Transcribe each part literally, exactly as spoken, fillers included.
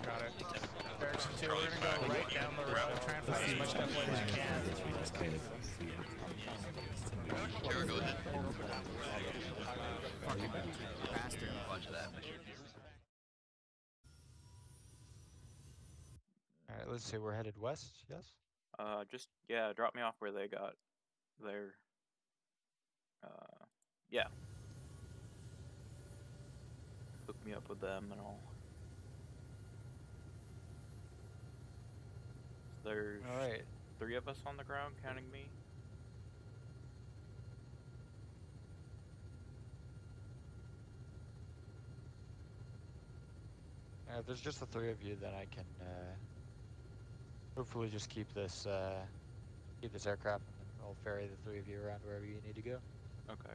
Got it. Direction two, we're gonna go right down the road, try and find as much deploy as you can. Kara, go ahead. Fucking bastard. Watch that. Alright, let's see, we're headed west, yes? Uh, just, yeah, drop me off where they got their, uh, yeah. Hook me up with them and all. There's Alright. three of us on the ground, counting me. Uh, if there's just the three of you, then I can uh, hopefully just keep this uh, keep this aircraft, and then I'll ferry the three of you around wherever you need to go. Okay.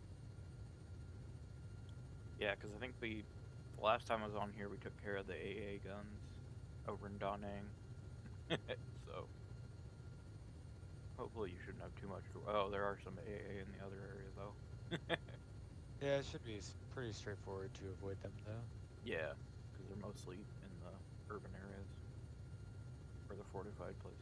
Yeah, because I think we, the last time I was on here, we took care of the A A guns over in Da Nang. So, hopefully you shouldn't have too much to, oh, there are some A A in the other area, though. Yeah, it should be s- pretty straightforward to avoid them, though. Yeah, because they're mostly in the urban areas, or the fortified places.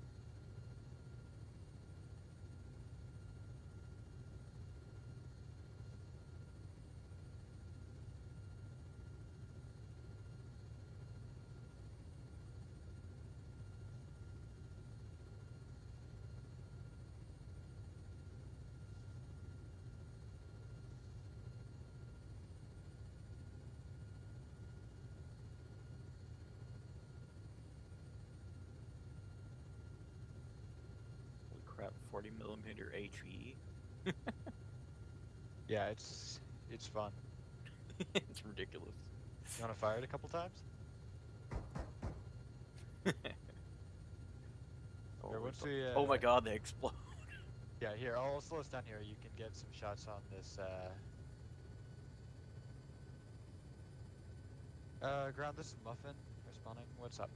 Holy crap, forty millimeter H E. Yeah, it's it's fun. It's ridiculous. You want to fire it a couple times? Oh, Here, once so- we, uh, oh my god, they explode. Yeah, here, I'll slow us down here. You can get some shots on this. Uh, uh ground, this is Muffin responding. What's up?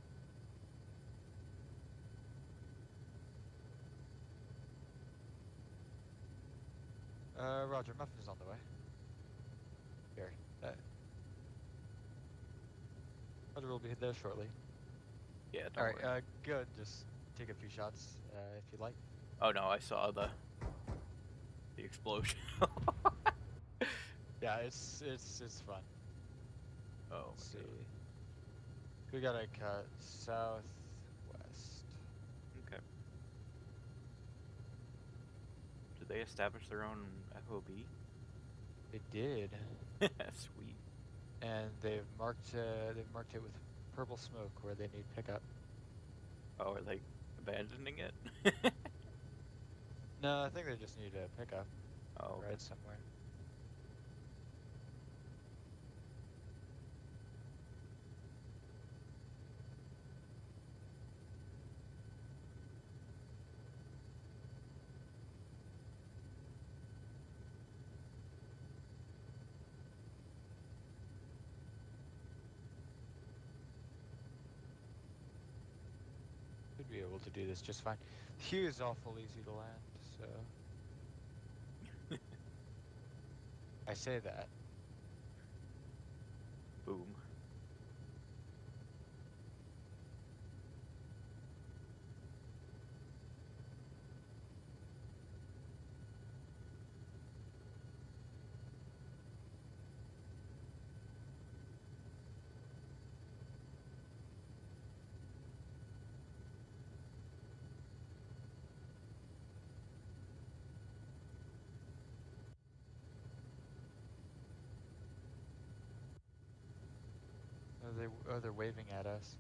Uh, Roger, Muffin is on the way. Here. Uh, Roger will be there shortly. Yeah, don't Alright, worry. uh, good. Just take a few shots, uh, if you'd like. Oh no, I saw the the explosion. Yeah, it's it's it's fun. Oh Let's my see. god. We gotta cut southwest. Okay. Did they establish their own F O B? They did, Sweet. and they've marked uh, they've marked it with purple smoke where they need pickup. Oh, are they abandoning it? No, I think they just need a pickup Oh, okay. right somewhere. Should be able to do this just fine. Hugh is awful easy to land, so I say that. Boom. Oh, they oh they're waving at us.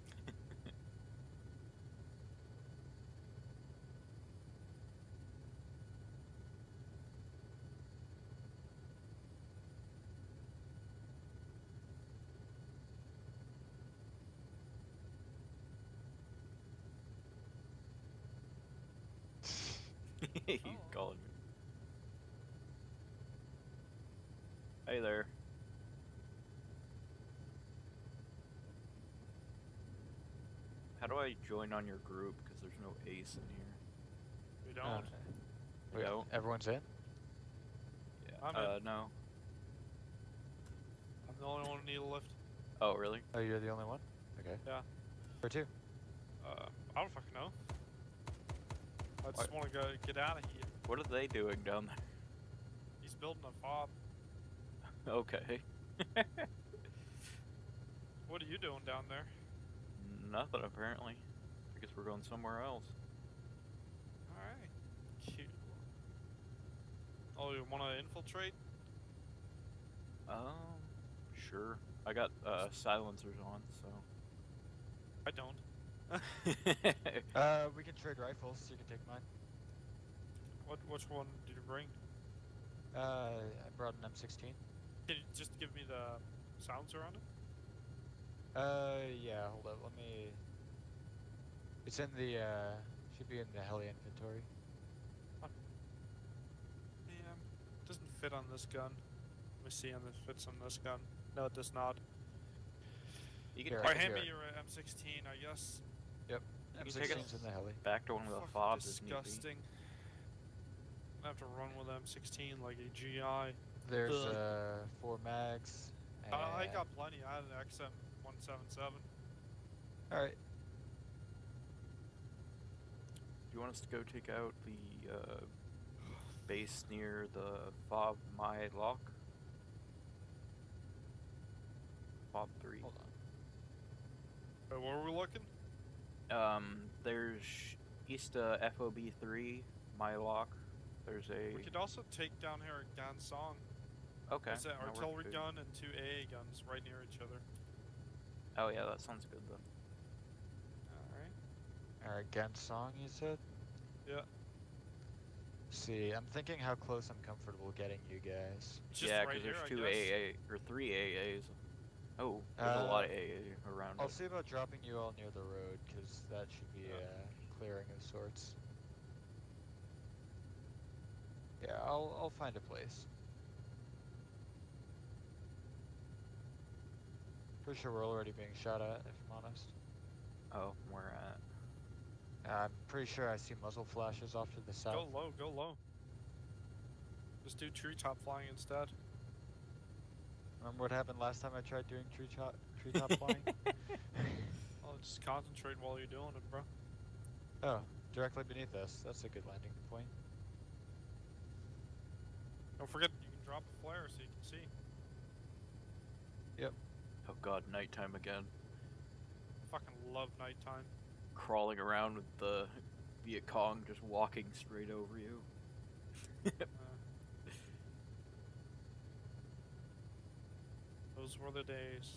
He's calling me. Hey there. How do I join on your group? Because there's no ace in here. We don't. Uh, We wait, don't? Everyone's in? Yeah. I'm uh, no. I'm the only one who need a lift. Oh, really? Oh, you're the only one? Okay. Yeah. Where to? Uh, I don't fucking know. I just What? want to go get out of here. What are they doing down He's building a fob. there? Okay. What are you doing down there? Nothing, apparently. I guess we're going somewhere else. Alright. Cute. Oh, you want to infiltrate? Um, sure. I got uh, silencers on, so. I don't. Uh, we can trade rifles. You can take mine. What? Which one did you bring? Uh, I brought an M sixteen. Can you just give me the silencer on it? Uh, yeah. Hold up. Let me. It's in the. Uh, should be in the heli inventory. Yeah, doesn't fit on this gun. Let me see if it fits on this gun. No, it does not. You can Here, Alright, I hand can me do your uh, M sixteen, I guess. Yep. You M can take it sixteen's in the heli. back to one of the Fucking fobs if need be. disgusting. I have to run with M sixteen like a G I. There's Ugh. uh four mags. And... Uh, I got plenty. I had an X M one seventy-seven. All right. Do you want us to go take out the uh, base near the fob my lock? Fob three. Hold on. Uh, where are we looking? Um, there's east uh, F O B three, my lock. There's a. We could also take down here at Gan Song. Okay. There's an that works artillery good. gun and two A A guns right near each other. Oh yeah, that sounds good though. Alright. All right. Gan Song, you said. Yeah. See, I'm thinking how close I'm comfortable getting you guys. Just yeah, right because here, there's I two guess. A A or three A As. Oh, there's a Uh, lot of A A around I'll it. see about dropping you all near the road, because that should be a uh, clearing of sorts. Yeah, I'll I'll find a place. Pretty sure we're already being shot at, if I'm honest. Oh, where at? Uh, I'm pretty sure I see muzzle flashes off to the south. Go low, go low. Just do treetop flying instead. Remember what happened last time I tried doing treetop treetop flying? Well, just concentrate while you're doing it, bro. Oh, directly beneath us. That's a good landing point. Don't forget, you can drop a flare so you can see. Yep. Oh god, nighttime again. Fucking love nighttime. Crawling around with the Viet Cong just walking straight over you. Uh, those were the days.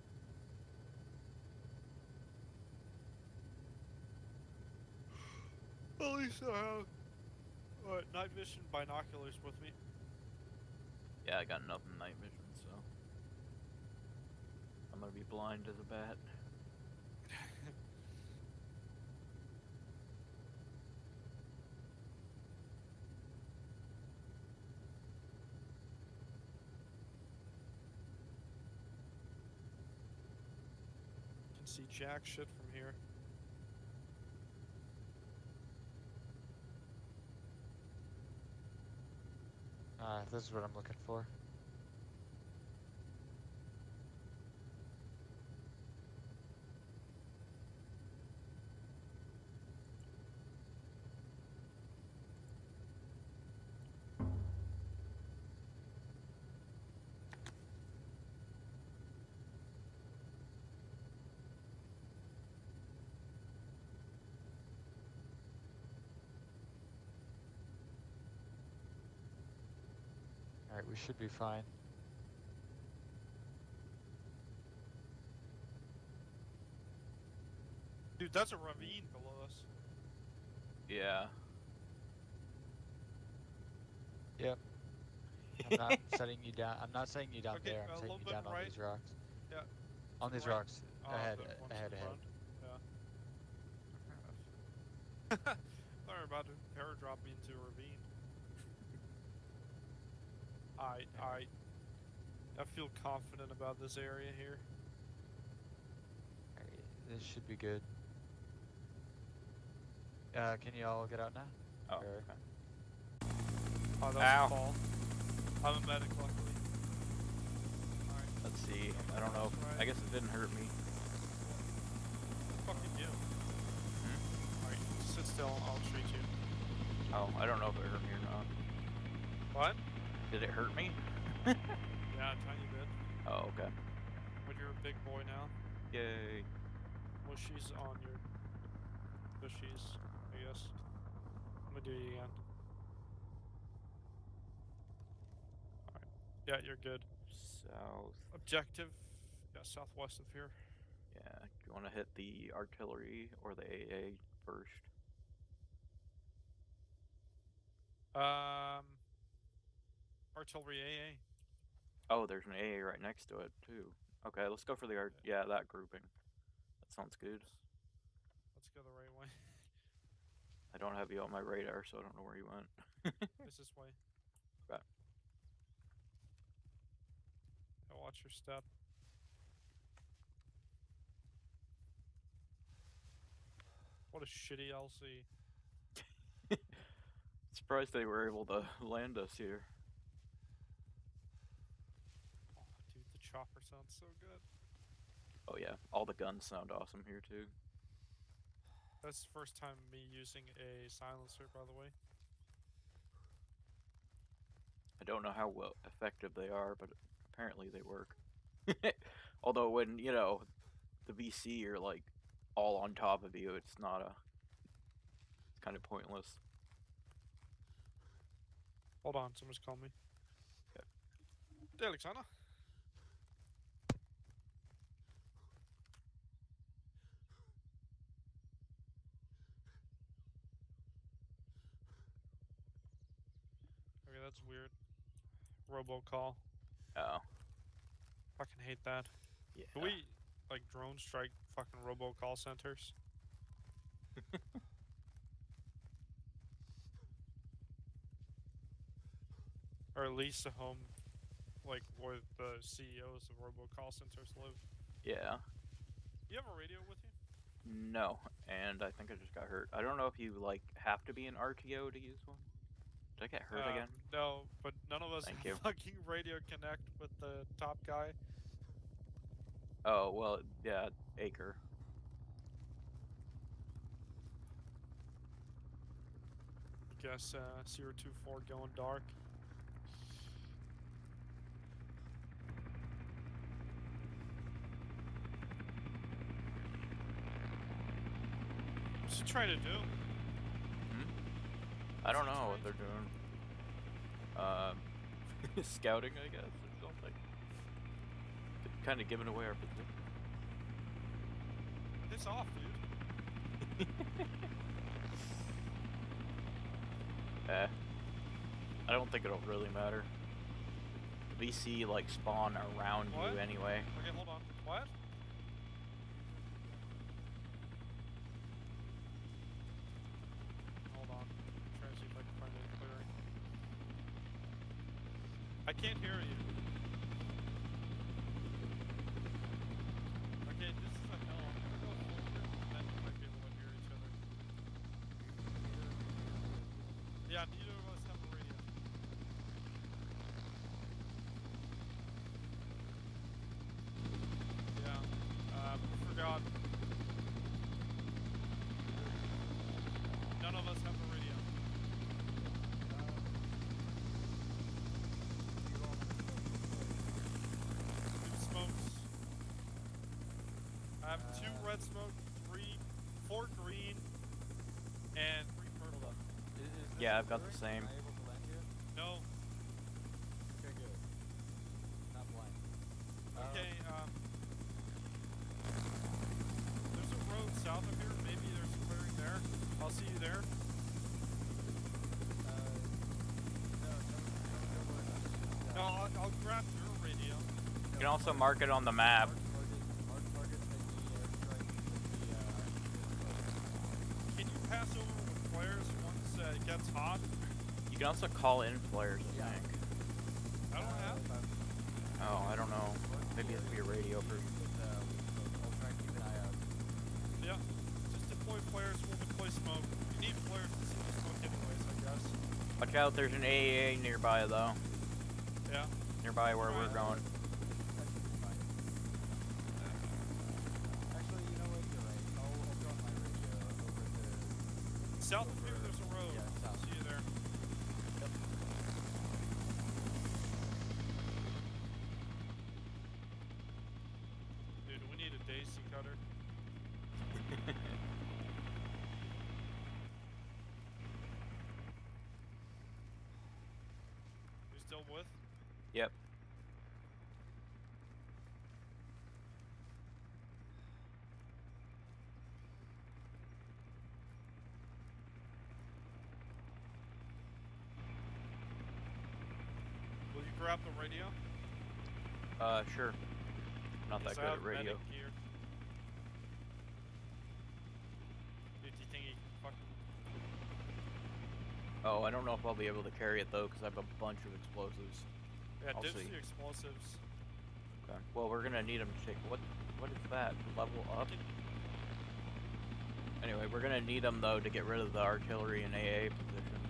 At least I have uh, night vision binoculars with me. Yeah, I got nothing night vision, so I'm gonna be blind as a bat. Can see jack shit from here. Ah, this is what I'm looking for. Alright, we should be fine. Dude, that's a ravine below us. Yeah. Yep. I'm not setting you down. I'm not setting you down Okay, there. a I'm setting little you bit down on right. these rocks. Yeah. On these Right. rocks. Oh, ahead, the ones in ahead, ahead. front. Yeah. They're about to paradrop me into a ravine. I, I, I feel confident about this area here. Alright, this should be good. Uh, can you all get out now? Oh, Or- okay. Oh, that was Ow. a fall. I'm a medic, luckily. Alright. Let's see. I don't know if Right. I guess it didn't hurt me. Fucking you. Hmm? Alright, sit still. I'll treat you. Oh, I don't know if it hurt me or not. What? Did it hurt me? Yeah, a tiny bit. Oh, okay. But you're a big boy now. Yay. Mushies on your bushies, I guess. I'm gonna do it again. Alright. Yeah, you're good. South. Objective. Yeah, southwest of here. Yeah. Do you want to hit the artillery or the A A first? Um, artillery A A. Oh, there's an A A right next to it too. Okay, let's go for the art. Yeah, that grouping. That sounds good. Let's go the right way. I don't have you on my radar, so I don't know where you went. It's this way. Okay. Yeah, watch your step. What a shitty L C. Surprised they were able to land us here. Oh, dude, the chopper sounds so good. Oh yeah, all the guns sound awesome here too. That's the first time me using a silencer, by the way. I don't know how well effective they are, but apparently they work. Although when, you know, the V C are like all on top of you, it's not a... It's kind of pointless. Hold on, someone's calling me. Okay. Hey, Alexander. Okay, that's weird. Robocall. Oh. Fucking hate that. Yeah. Can we, like, drone strike fucking robocall centers? Or at least a home, like, where the C E Os of robocall centers live. Yeah. You have a radio with you? No, and I think I just got hurt. I don't know if you, like, have to be an R T O to use one. Did I get hurt Um, again? No, but none of us Thank have you. fucking radio connect with the top guy. Oh, well, yeah, Acre. I guess uh, zero two four going dark. What's he trying to do? Hmm? I don't know what they're doing. Um, scouting, I guess, or something. Kind of giving away our position. Piss off, dude. Eh. I don't think it'll really matter. The V C, like, spawn around What? you anyway. Okay, hold on. What? Hold on. I'm trying to see if I can find any clearing. I can't hear you. Okay, this is a hill. I'm gonna go forward, and then we might be able to hear each other. Yeah, neither of us have a radio. Yeah. Um, forgot. None of us have a radio. Two smokes. I have two red smoke, three, four green, and three purple. Yeah, I've got the same. Am I able to lend you? No. Okay, good. Not blind. Okay, um... there's a road south of here. Maybe there's a clearing there. I'll see you there. Uh, no, no, no, no, no, No, I'll, I'll grab your radio. You can also mark it on the map. Mark target, mark target, take the airstrike, take the, uh, Can you pass over with flares once uh, it gets hot? You can also call in flares, I Yeah. think. I don't have. Oh, I don't know. Maybe it has to be a radio for... With, uh, with, I'll try and keep an eye out. Yeah. Just deploy flares, we'll deploy smoke. You need flares to see the smoke anyways, I guess. Watch out, there's an A A nearby, though. Yeah. Nearby where we're going. That should be fine. South of here, there's a road. Yeah, south. See you there. Yep. Dude, we need a daisy cutter. You still with? Yep. Will you grab the radio? Uh, sure. Not that Yes, I good have at radio. medic gear. Dude, do you think he can fucking... Oh, I don't know if I'll be able to carry it though, because I have a bunch of explosives. Yeah, I'll ditch see. the explosives. Okay. Well, we're gonna need them to take. What? What is that? Level up? Anyway, we're gonna need them though to get rid of the artillery and A A positions.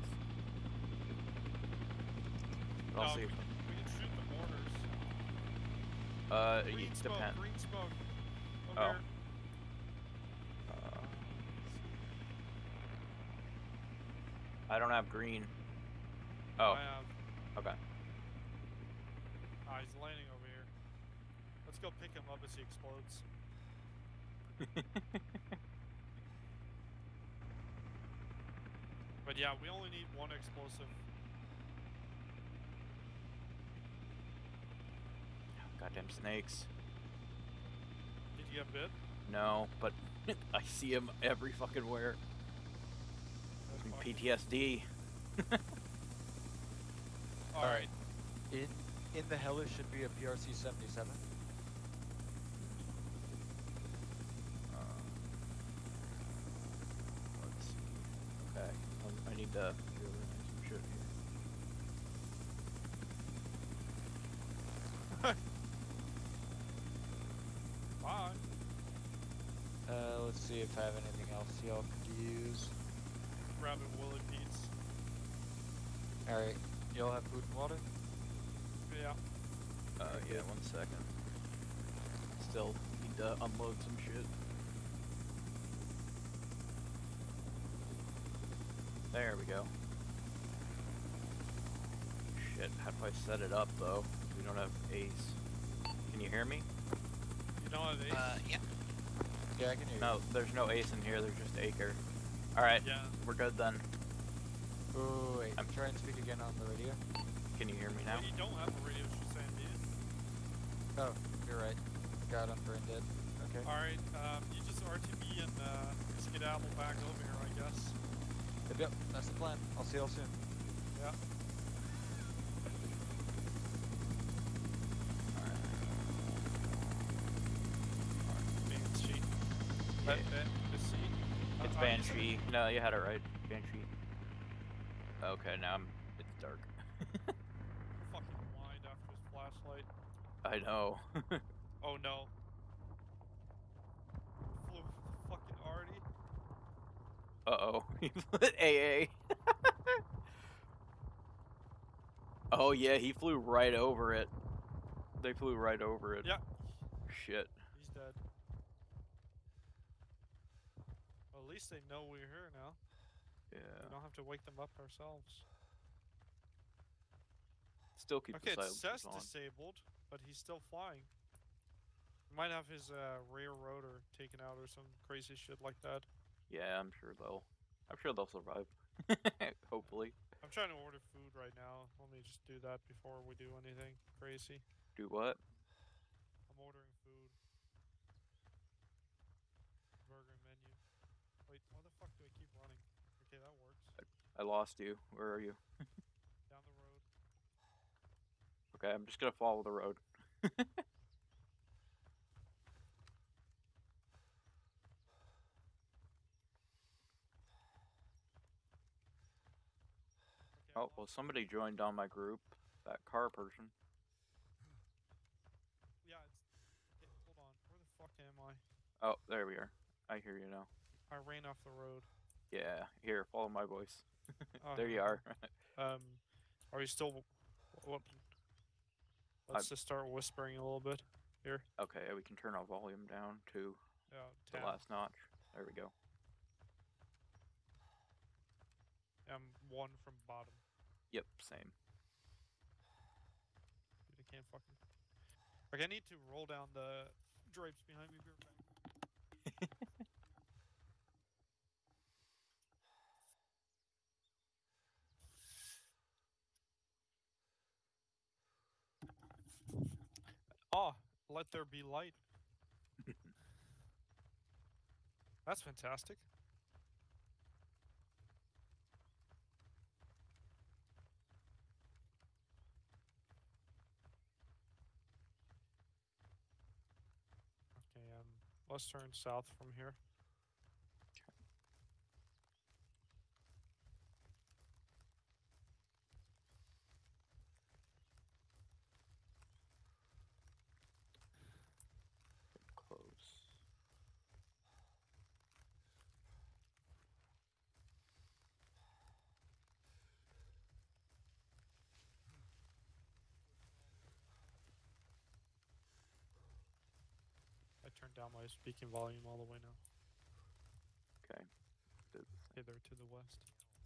But I'll No, see. we, If, we can shoot the mortars. uh, Green it smoke, depends. green smoke. Over Oh. here. Uh, I don't have green. Oh. I have. Okay. Ah, he's landing over here. Let's go pick him up as he explodes. But yeah, we only need one explosive. Goddamn snakes. Did you get bit? No, but I see them every fucking where. That's fine. P T S D. Alright. In in the Hellish should be a P R C seventy-seven. Uh, let's see. Okay, um, I need to reorganize some shit here. Bye. Uh, let's see if I have anything else y'all could use. Grabbing Willie Pete's. Alright. Y'all have food and water? Yeah. Uh, yeah, one second. Still need to unload some shit. There we go. Shit, how do I set it up though? We don't have ace. Can you hear me? You don't have ace? Uh, yeah. Yeah, I can hear No, there's no ace in here, there's just acre. Alright, Yeah. we're good then. you. Ooh, wait. I'm- I'm trying to speak again on the radio. Can you hear me now? Well, you don't have a radio, she's saying, do you? Oh, you're right. God, I'm brain dead. Okay. Alright, um, you just R T B and, uh, skedaddle back over here, I guess. Yep, yep, that's the plan. I'll see y'all soon. Yeah. Banshee. Yeah. Ban- ban- the seat. It's Uh, uh, Banshee. No, you had it right. Banshee. Okay, now I'm, it's dark. Fucking whined after his flashlight. I know. Oh no. Flew fucking Artie. Uh-oh. He flew A A. Oh yeah, he flew right over it. They flew right over it. Yeah. Shit. He's dead. Well, at least they know we're here now. We Yeah. don't have to wake them up ourselves. Still keep Okay, the it silences says on. disabled, but he's still flying. He might have his uh, rear rotor taken out or some crazy shit like that. Yeah, I'm sure they'll. I'm sure they'll survive. Hopefully. I'm trying to order food right now. Let me just do that before we do anything crazy. Do what? I'm ordering food. Burger menu. Wait, why the fuck do I keep running? Okay, that works. I lost you. Where are you? Down the road. Okay, I'm just gonna follow the road. Okay, Oh, well, somebody joined on my group. That car person. yeah, it's. Okay, hold on. Where the fuck am I? Oh, there we are. I hear you now. I ran off the road. Yeah, here, follow my voice. Oh, There you okay. are. Um, are you still? What? Let's just start whispering a little bit here. Okay, we can turn our volume down to Yeah, the ten. last notch. There we go. I'm one from bottom. Yep, same. Dude, I can't fucking. Like, I need to roll down the drapes behind me. Be right back. Oh, let there be light. That's fantastic. Okay, um, let's turn south from here. Close. I turned down my speaking volume all the way now. Okay. Okay, they're to the west.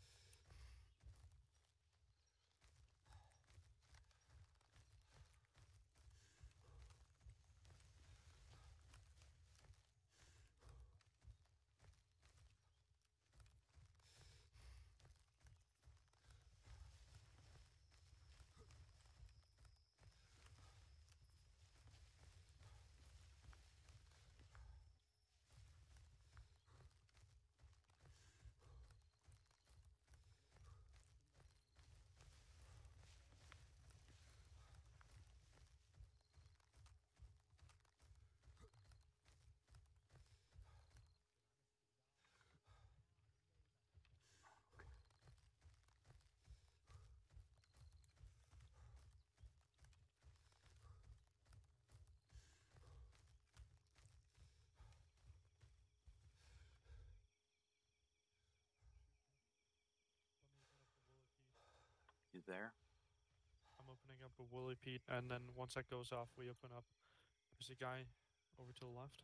You there? I'm opening up a Willy Pete, and then once that goes off, we open up. There's a guy over to the left.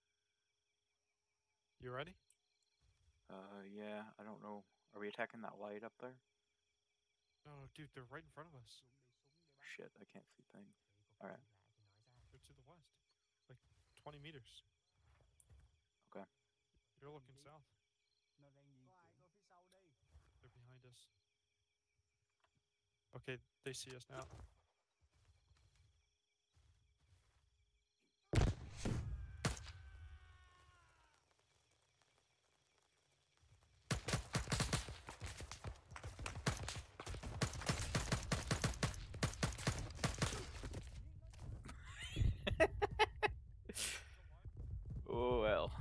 You ready? Uh, yeah. I don't know. Are we attacking that light up there? Oh, dude, they're right in front of us. Shit, I can't see things. All right. They're to the west, like twenty meters. Okay. You're looking south. They're behind us. Okay, they see us now. Oh well.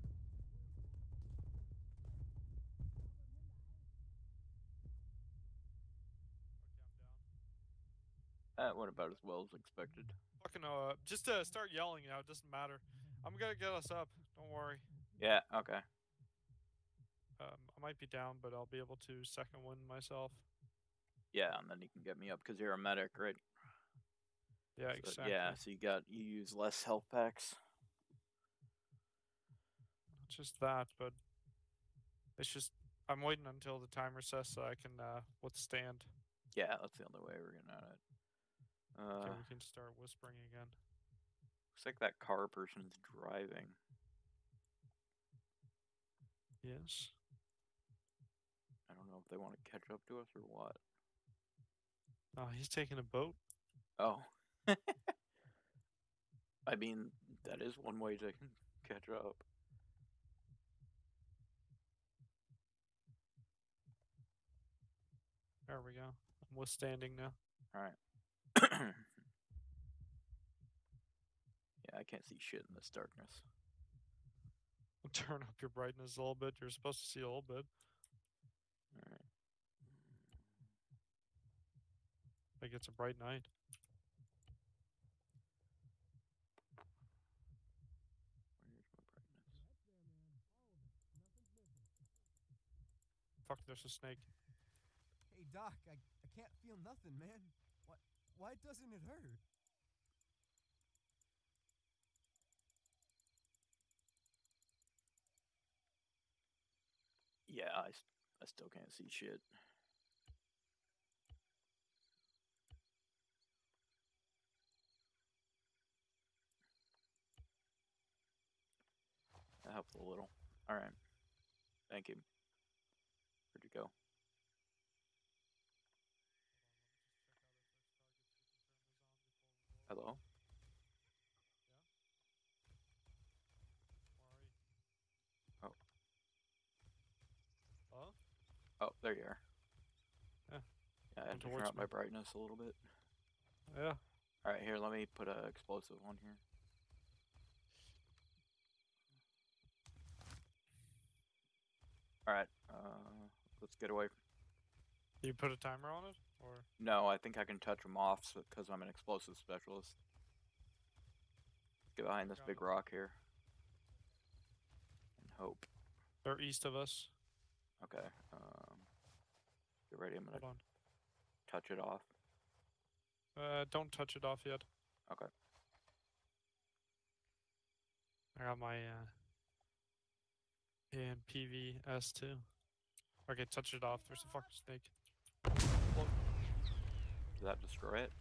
That went about as well as expected. Fucking uh, just uh, start yelling now. It doesn't matter. I'm gonna get us up. Don't worry. Yeah. Okay. Um, I might be down, but I'll be able to second wind myself. Yeah, and then you can get me up because you're a medic, right? Yeah, So, exactly. yeah. So you got you use less health packs. Not just that, but it's just I'm waiting until the timer says so I can uh, withstand. Yeah, that's the only way we're getting at it. Uh, Okay, we can start whispering again. looks like that car person's driving. Yes. I don't know if they want to catch up to us or what. Oh, he's taking a boat. Oh. I mean, that is one way to catch up. There we go. I'm withstanding now. All right. Yeah, I can't see shit in this darkness. Turn up your brightness a little bit. You're supposed to see a little bit. All right. Like it's a bright night. Where's my brightness? Fuck, there's a snake. Hey, Doc, I, I can't feel nothing, man. Why, why doesn't it hurt? Yeah, I, I still can't see shit. That helps a little. Alright. Thank you. Where'd you go? Hello? Oh. Huh? Oh, there you are. Yeah. Yeah, I had Come to turn towards up me. my brightness a little bit. Yeah. Alright, here, let me put a explosive one here. Alright, uh, let's get away. You put a timer on it? Or No, I think I can touch them off because I'm an explosive specialist. Get behind this Got big it. rock here. And hope. they're east of us. Okay, um, get ready, I'm gonna Hold on. touch it off. Uh, don't touch it off yet. Okay. I got my uh, and P V S too. Okay, touch it off. There's a fucking snake. Look. Does that destroy it?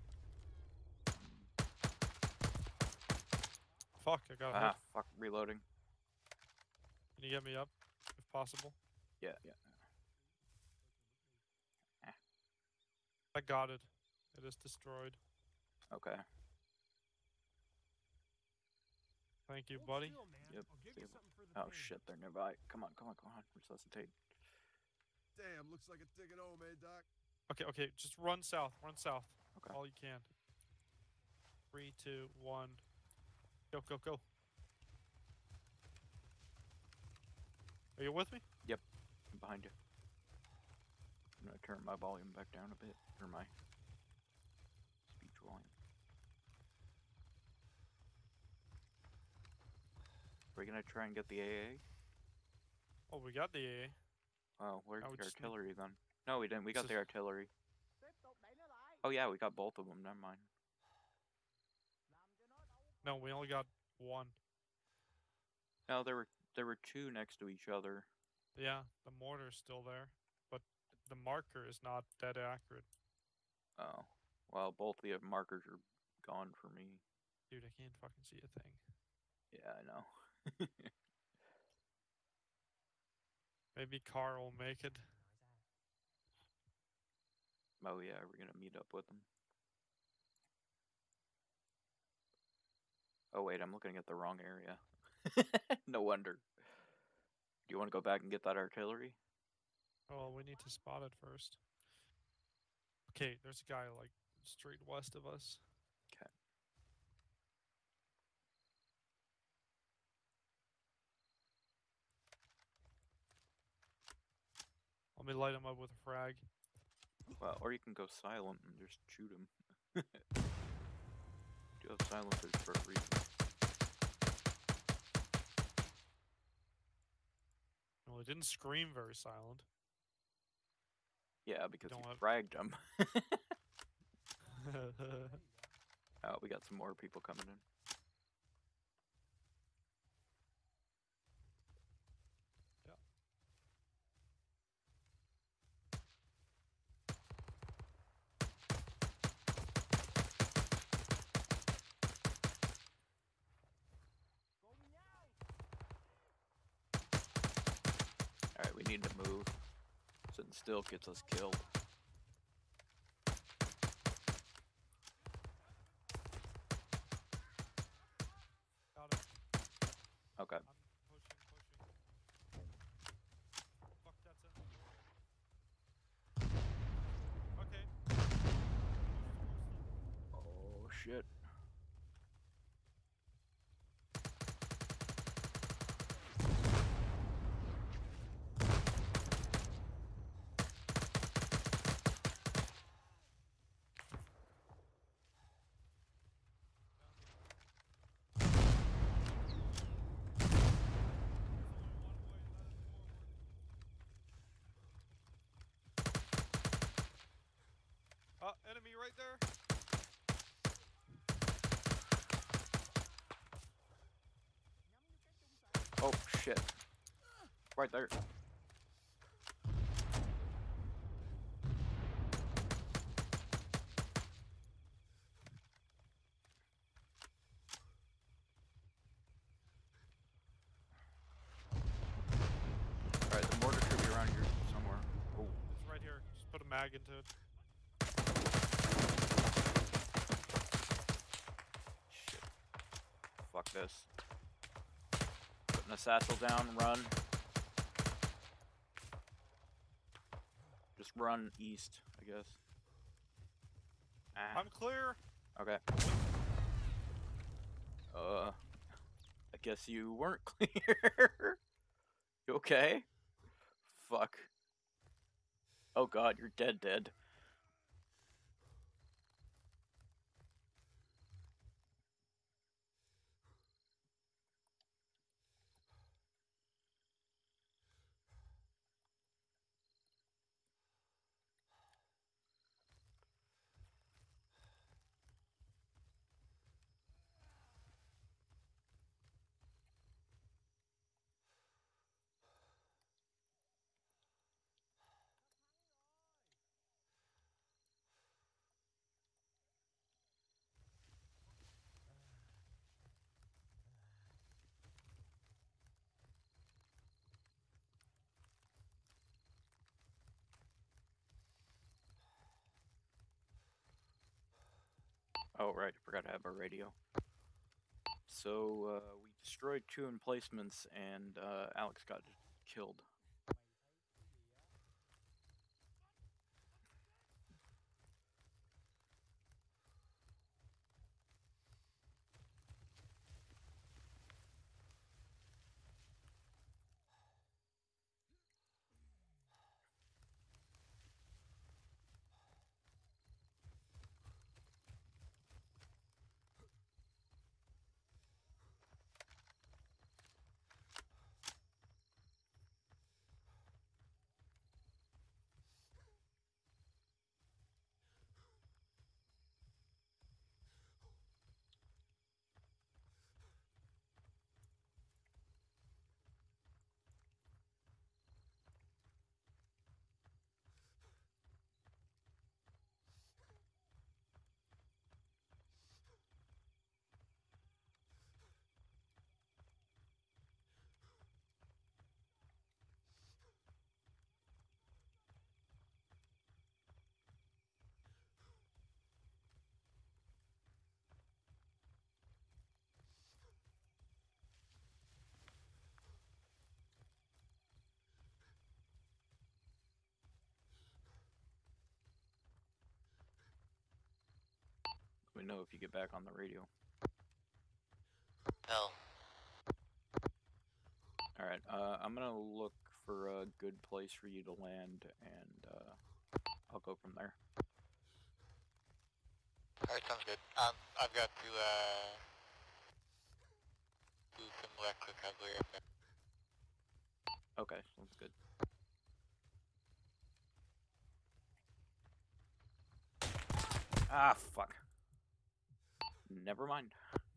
Fuck, I got hit. Ah, fuck, reloading. Can you get me up, if possible? Yeah, yeah. I got it. It is destroyed. Okay. Thank you, buddy. Still, man. Yep. I'll give see you ya. something for the Oh pain. shit, they're nearby. Come on, come on, come on. Resuscitate. Damn, looks like a ticket home, eh, Doc? Okay, okay, just run south. Run south. Okay. All you can. Three, two, one. Go, go, go. Are you with me? Yep. I'm behind you. I'm gonna turn my volume back down a bit. Or my speech volume. Are we gonna try and get the A A? Oh, we got the A A. Oh, where's I would the just need- artillery then? No, we didn't. We got This the is- artillery. Oh yeah, we got both of them. Never mind. No, we only got one. No, there were there were two next to each other. Yeah, the mortar's still there, but the marker is not dead accurate. Oh, well, both the markers are gone for me. Dude, I can't fucking see a thing. Yeah, I know. Maybe Carl will make it. Oh yeah, we're gonna meet up with them. Oh wait, I'm looking at the wrong area. No wonder. Do you want to go back and get that artillery? Oh, we need to spot it first. Okay, there's a guy like straight west of us. Okay. Let me light him up with a frag. Well, or you can go silent and just shoot him. Do have silencers for a reason. Well, it didn't scream very silent. Yeah, because Don't you have- fragged him. Oh, we got some more people coming in. Yeah. Alright, we need to move. Sitting still gets us killed. Got it. Okay. I'm pushing, pushing. Fuck, that's it. Okay. Oh shit. Uh, enemy right there. Oh shit. Right there. mag into it. Shit. Fuck this. Putting a satchel down, run. Just run east, I guess. Ah. I'm clear. Okay. Uh, I guess you weren't clear. You okay? Fuck. Oh god, you're dead dead. Oh, right, I forgot to have our radio. So, uh, we destroyed two emplacements, and, uh, Alex got killed. Let me know if you get back on the radio. Hell. Alright, uh, I'm gonna look for a good place for you to land, and, uh, I'll go from there. Alright, sounds good. Um, I've got to, uh, do some electric recovery up there. Okay, sounds good. Ah, fuck. Never mind.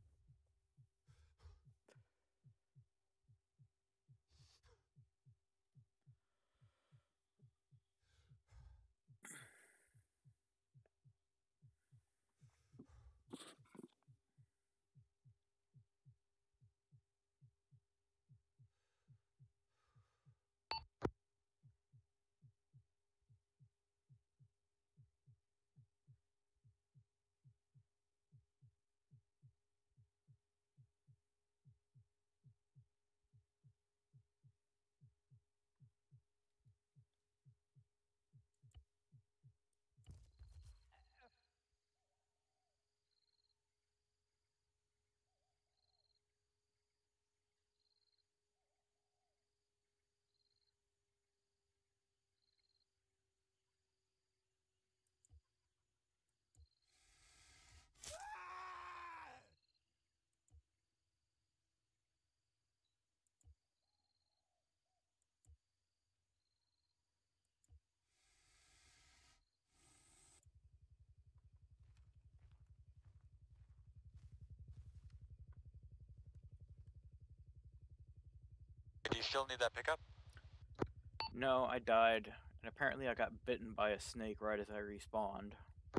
Do you still need that pickup? No, I died, and apparently I got bitten by a snake right as I respawned.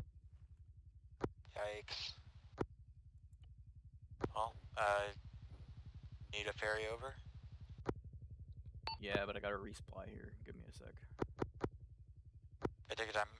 Yikes. Well, uh, need a ferry over? Yeah, but I got a resupply here. Give me a sec. I take it I'm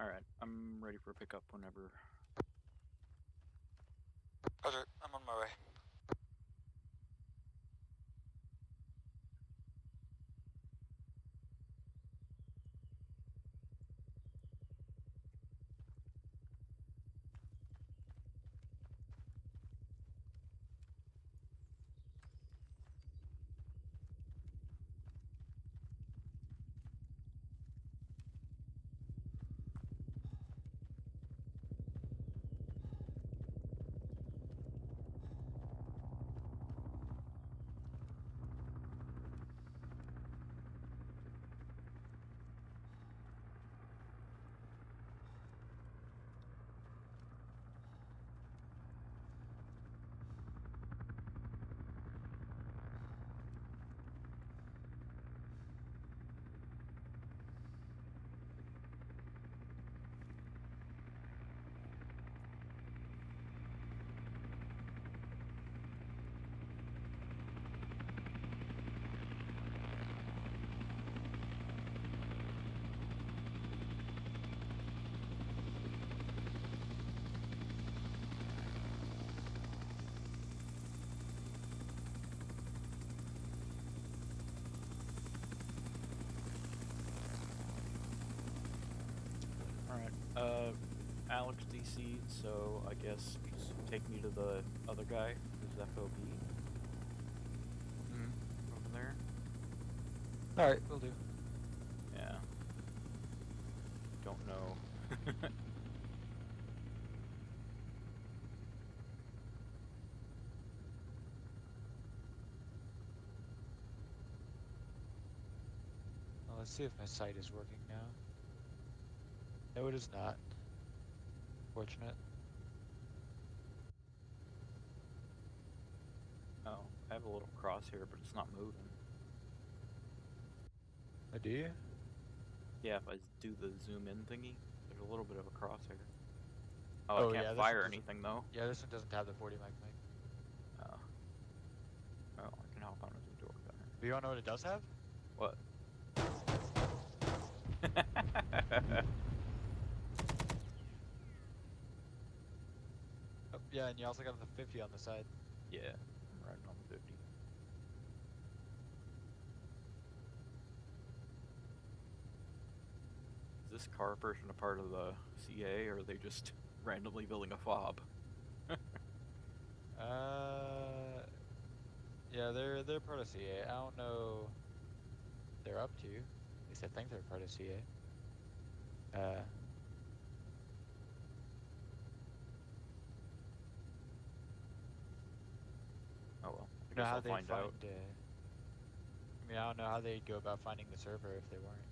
Alright, I'm ready for pickup whenever. Okay, I'm on my way. Alright, uh, Alex D C, so I guess just take me to the other guy, who's S O G Mm-hmm. over there. Alright, we'll do. Yeah. Don't know. Well, let's see if my site is working now. No, it is not. Fortunate. Oh, I have a little crosshair, but it's not moving. Oh, do you? Yeah, if I do the zoom in thingy, there's a little bit of a crosshair. Oh, Oh, I can't yeah, this fire one doesn't- anything though. Yeah, this one doesn't have the forty mic mic. Oh. Oh, I can hop on as a door gunner. Do you wanna know what it does have? What? Oh, yeah, and you also got the fifty on the side. Yeah, I'm riding on the fifty. Is this car person a part of the C A, or are they just randomly building a fob? Uh, yeah, they're they're part of C A. I don't know. What they're up to. At least I think they're part of C A. Uh. Oh well, I You know guess how I'll they find find, out. Uh, I mean, I don't know how they'd go about finding the server if they weren't.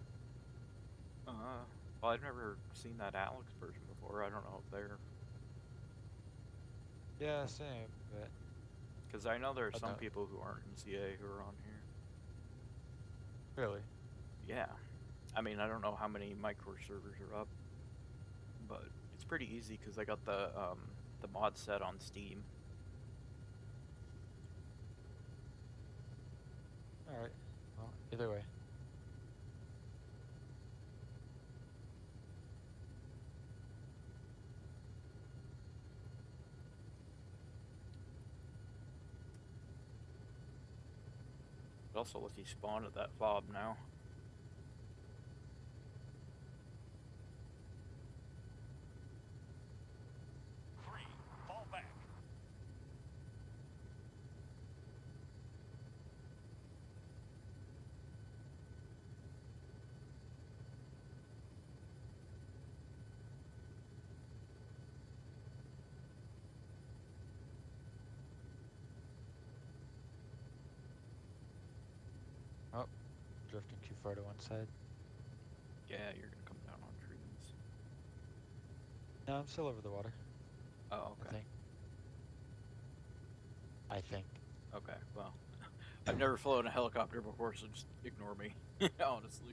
Uh, well, I've never seen that Alex version before. I don't know if they're... Yeah, same, but... Because I know there are I some know. people who aren't in C A who are on here. Really? Yeah. I mean, I don't know how many micro servers are up, but it's pretty easy because I got the, um, the mod set on Steam. Alright. Well, either way. It also lets you spawn at that fob now. Three, fall back. Oh, drifting too far to one side. Yeah, you're gonna come down on trees. No, I'm still over the water. Oh, I okay. think. I think. Okay, well, I've never flown a helicopter before, so just ignore me, honestly.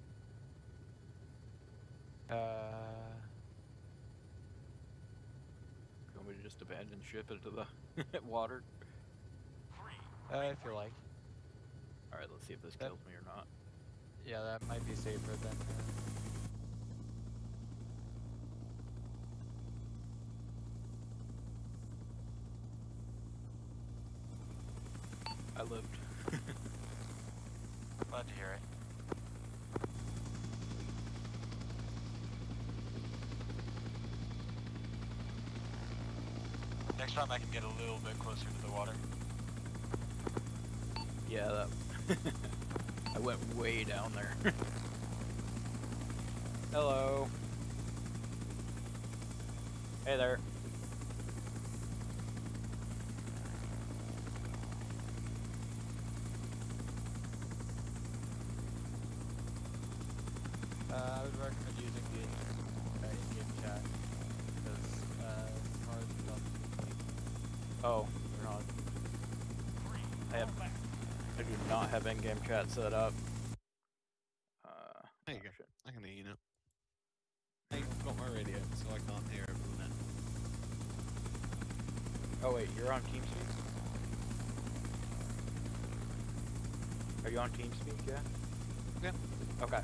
Uh... abandon ship into the water? Uh, if you like. Alright, let's see if this That- kills me or not. Yeah, that might be safer than. Uh... I lived. Glad to hear it. Next time I can get a little bit closer to the water. Yeah, that. I went way down there. Hello. Hey there. Uh, I would recommend using the uh, in-game chat because uh, it's hard to talk. Oh, you're not. I have. I do not have in-game chat set up. Uh, There you oh, go. shit. I can hear you now. I've got my radio, so I can't hear everyone now. Oh wait, you're on TeamSpeak? Are you on TeamSpeak? Yeah. Yeah. Okay.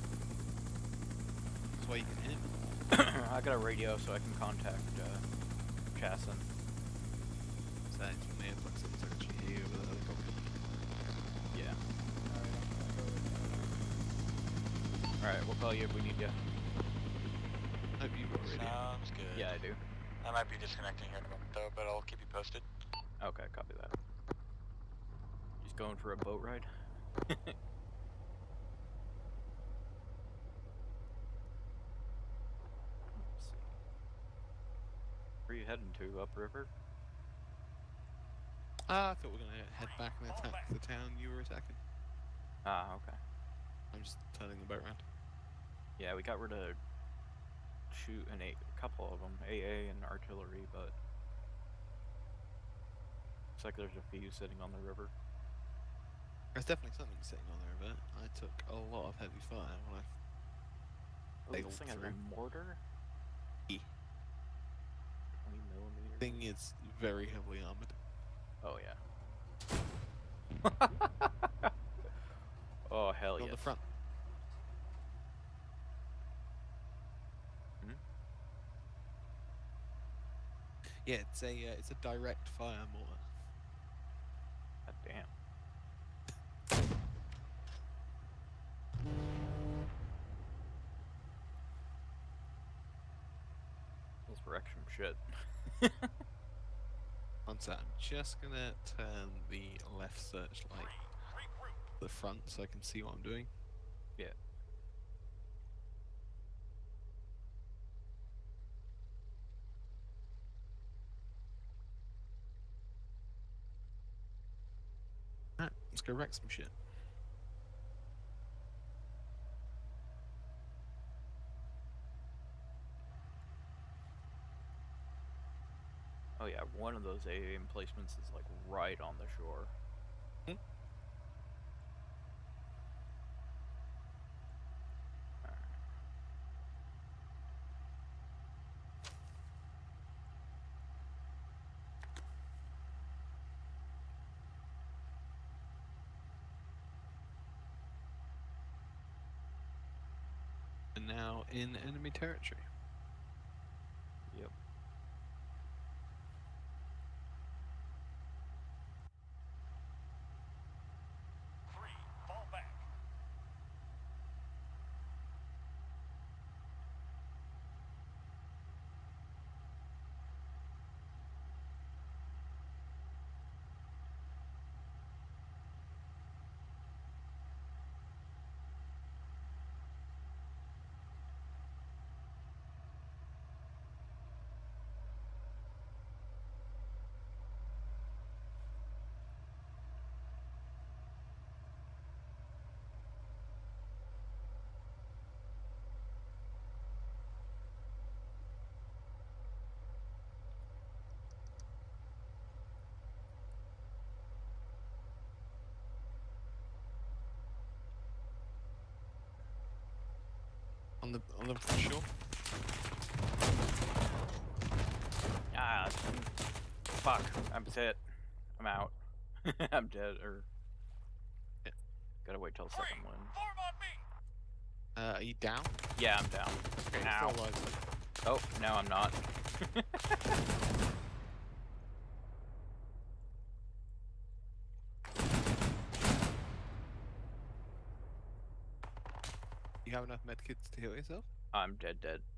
That's why you can hear me. I got a radio, so I can contact uh, Chasen. So it's from the airplane, so I can actually hear you over the helicopter. Yeah. Alright, we'll call you if we need you. Hope you've got a radio. Sounds good. Yeah, I do. I might be disconnecting here in a moment though, but I'll keep you posted. Okay, copy that. He's going for a boat ride? Let's see. Where are you heading to? Upriver? Ah, I thought we were going to head back and attack the town you were attacking. Ah, okay. I'm just turning the boat around. Yeah, we got rid of shoot an a, a couple of them, A A and artillery, but looks like there's a few sitting on the river. There's definitely something sitting on the river. I took a lot of heavy fire when I Oh, sailed this thing has through. a mortar? E. twenty millimeter. Thing is very heavily armored. Oh, yeah. Oh, hell yeah. On the front. Hmm? Yeah, it's a uh, it's a direct fire mortar. God damn. Let's wreck some shit. One sec, I'm just gonna turn the left searchlight to the front so I can see what I'm doing. Yeah. Alright, let's go wreck some shit. Oh yeah, one of those A A emplacements is like right on the shore. Hmm? Alright. And now in enemy territory. Yep. Three, fall back. On the on the shore. Ah, Ah, fuck. I'm hit. I'm out. I'm dead. Or Yeah. gotta wait till the second one. Form on me. Uh, are you down? Yeah, I'm down. Okay, you're Ow. still alive. Oh, now I'm not. You have enough medkits to heal yourself? I'm dead, dead.